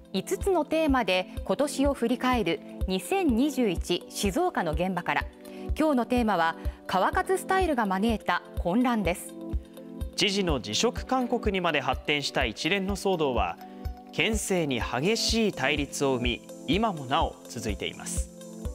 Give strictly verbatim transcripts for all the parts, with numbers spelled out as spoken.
いつつのテーマで今年を振り返るにせんにじゅういち静岡の現場から。今日のテーマは川勝スタイルが招いた混乱です。 知事の辞職勧告にまで発展した一連の騒動は県政に激しい対立を生み、今もなお続いています。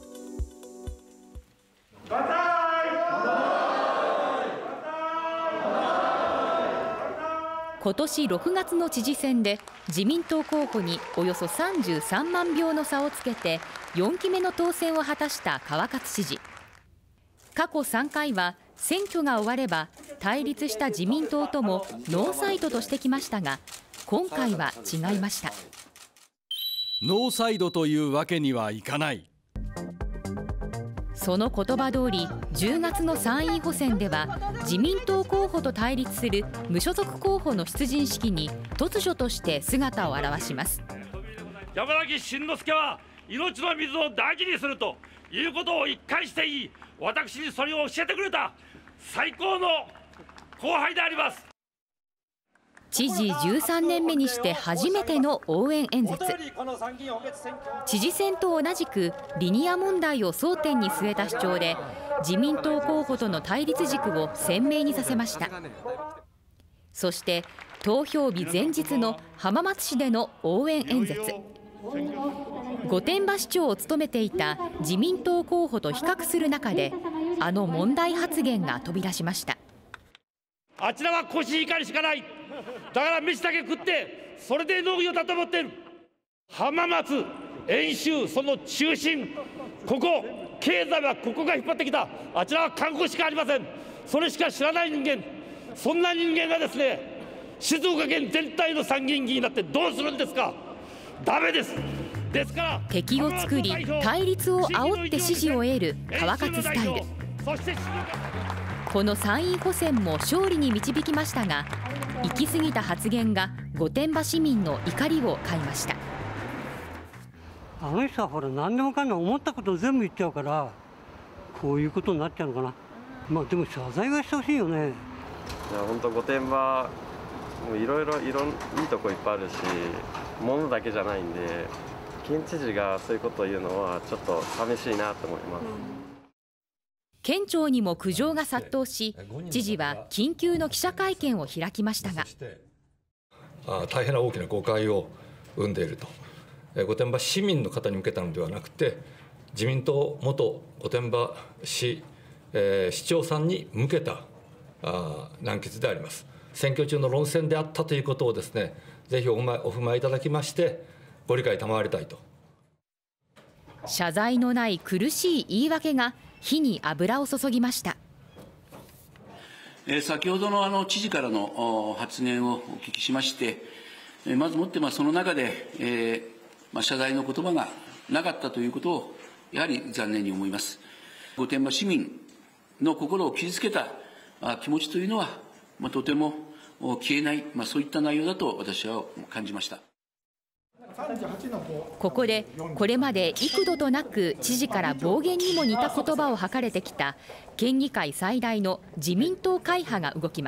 今年ろくがつの知事選で自民党候補におよそさんじゅうさんまんひょうの差をつけてよんきめの当選を果たした川勝知事。過去さんかいは選挙が終われば対立した自民党ともノーサイドとしてきましたが、今回は違いました。 ノーサイドというわけにはいかない。 その言葉通り、じゅうがつの参院補選では自民党候補と対立する無所属候補の出陣式に突如として姿を現します。 山崎真之輔は命の水を大事にするということを一貫していい、私にそれを教えてくれた最高の後輩であります。 知事じゅうさんねんめにして初めての応援演説。知事選と同じくリニア問題を争点に据えた主張で自民党候補との対立軸を鮮明にさせました。そして投票日前日の浜松市での応援演説。御殿場市長を務めていた自民党候補と比較する中であの問題発言が飛び出しました。 あちらはコシヒカリしかない、だから飯だけ食ってそれで農業だと思っている。浜松、遠州、その中心、ここ経済はここが引っ張ってきた。あちらは韓国しかありません。それしか知らない人間、そんな人間がですね、静岡県全体の参議院議員になってどうするんですか。ダメです。ですから敵を作り対立を煽って支持を得る川勝スタイル。この参院補選も勝利に導きましたが、行き過ぎた発言が御殿場市民の怒りを買いました。 あの人はほら何でもかんでも思ったことを全部言っちゃうから、こういうことになっちゃうのかな。まあでも謝罪はしてほしいよね。 いや本当御殿場もういろいろいろいいとこいっぱいあるし、物だけじゃないんで、県知事がそういうことを言うのはちょっと寂しいなと思います。 県庁にも苦情が殺到し、知事は緊急の記者会見を開きましたが、 あ大変な大きな誤解を生んでいると。御殿場市民の方に向けたのではなくて、自民党元御殿場市、えー、市長さんに向けたあ難決であります。選挙中の論戦であったということをですね、ぜひお踏まえいただきましてご理解賜りたいと。 謝罪のない苦しい言い訳が火に油を注ぎました。 えー、先ほどのあの知事からの発言をお聞きしまして、えー、まずもってまあその中で、えーまあ、謝罪の言葉がなかったということをやはり残念に思います。御殿場市民の心を傷つけた気持ちというのは、まあ、とても消えない、まあ、そういった内容だと私は感じました。 ここでこれまで幾度となく知事から暴言にも似た言葉を吐かれてきた県議会最大の自民党会派が動きます。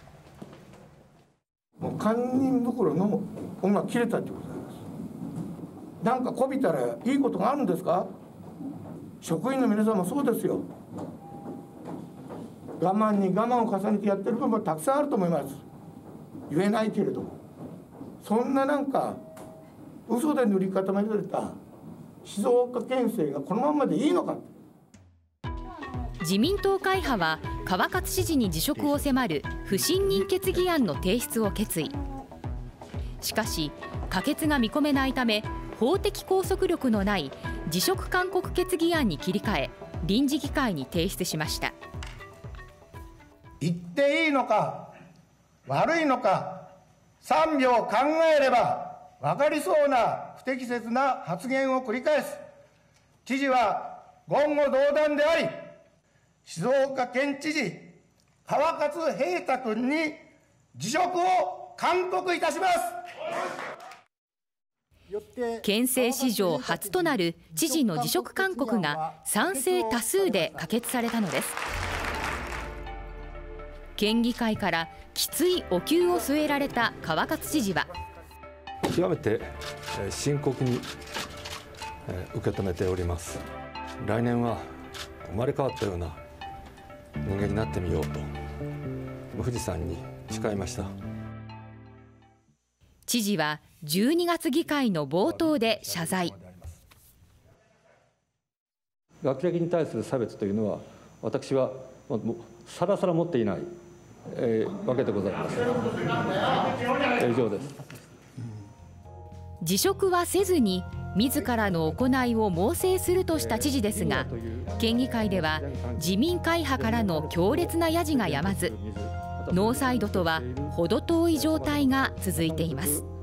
もう堪忍袋の音が切れたということなんです。なんかこびたらいいことがあるんですか。職員の皆さんもそうですよ。我慢に我慢を重ねてやってる部分もたくさんあると思います。言えないけれども、そんななんか嘘で塗り固められた静岡県政がこのままでいいのか。 自民党会派は川勝知事に辞職を迫る不信任決議案の提出を決意。しかし可決が見込めないため、法的拘束力のない辞職勧告決議案に切り替え臨時議会に提出しました。 言っていいのか悪いのかさんびょう考えれば分かりそうな不適切な発言を繰り返す知事は言語道断であり、静岡県知事川勝平太君に辞職を勧告いたします。 県政史上初となる知事の辞職勧告が賛成多数で可決されたのです。県議会からきついお灸を据えられた川勝知事は、 極めて深刻に受け止めております。来年は生まれ変わったような人間になってみようと富士山に誓いました。 知事はじゅうにがつ議会の冒頭で謝罪。 学歴に対する差別というのは私はさらさら持っていない、えー、わけでございます。以上です。 辞職はせずに自らの行いを猛省するとした知事ですが、県議会では自民会派からの強烈なヤジがやまず、ノーサイドとは程遠い状態が続いています。